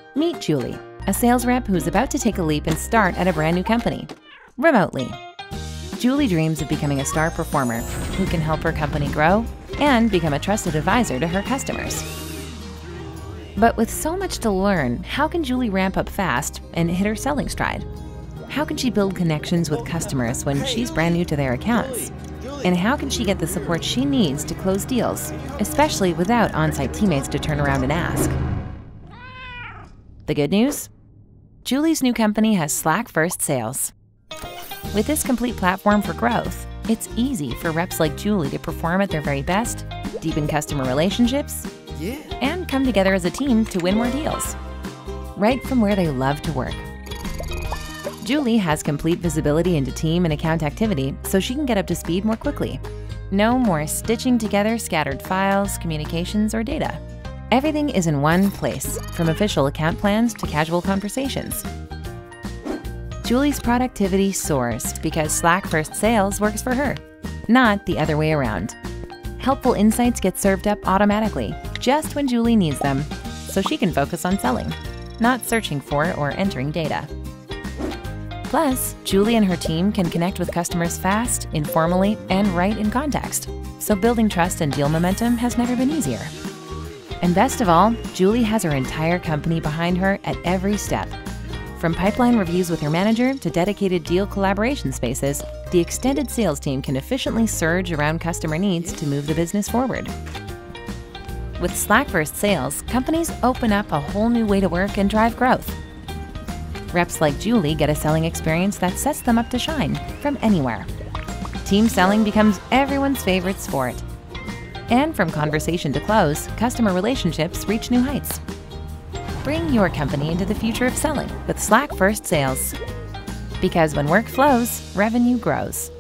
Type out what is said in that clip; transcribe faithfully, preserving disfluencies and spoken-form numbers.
Meet Julie, a sales rep who's about to take a leap and start at a brand new company, remotely. Julie dreams of becoming a star performer who can help her company grow and become a trusted advisor to her customers. But with so much to learn, how can Julie ramp up fast and hit her selling stride? How can she build connections with customers when she's brand new to their accounts? And how can she get the support she needs to close deals, especially without on-site teammates to turn around and ask? The good news? Julie's new company has Slack First Sales. With this complete platform for growth, it's easy for reps like Julie to perform at their very best, deepen customer relationships, Yeah. and come together as a team to win more deals, right from where they love to work. Julie has complete visibility into team and account activity so she can get up to speed more quickly. No more stitching together scattered files, communications, or data. Everything is in one place, from official account plans to casual conversations. Julie's productivity soars because Slack First Sales works for her, not the other way around. Helpful insights get served up automatically, just when Julie needs them, so she can focus on selling, not searching for or entering data. Plus, Julie and her team can connect with customers fast, informally, and right in context, so building trust and deal momentum has never been easier. And best of all, Julie has her entire company behind her at every step. From pipeline reviews with her manager to dedicated deal collaboration spaces, the extended sales team can efficiently surge around customer needs to move the business forward. With Slack First Sales, companies open up a whole new way to work and drive growth. Reps like Julie get a selling experience that sets them up to shine from anywhere. Team selling becomes everyone's favorite sport. And from conversation to close, customer relationships reach new heights. Bring your company into the future of selling with Slack First Sales. Because when work flows, revenue grows.